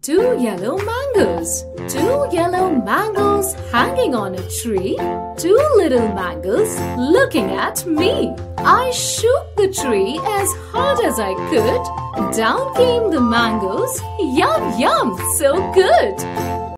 Two yellow mangoes. Two yellow mangoes hanging on a tree. Two little mangoes looking at me. I shook the tree as hard as I could. Down came the mangoes. Yum, yum, so good.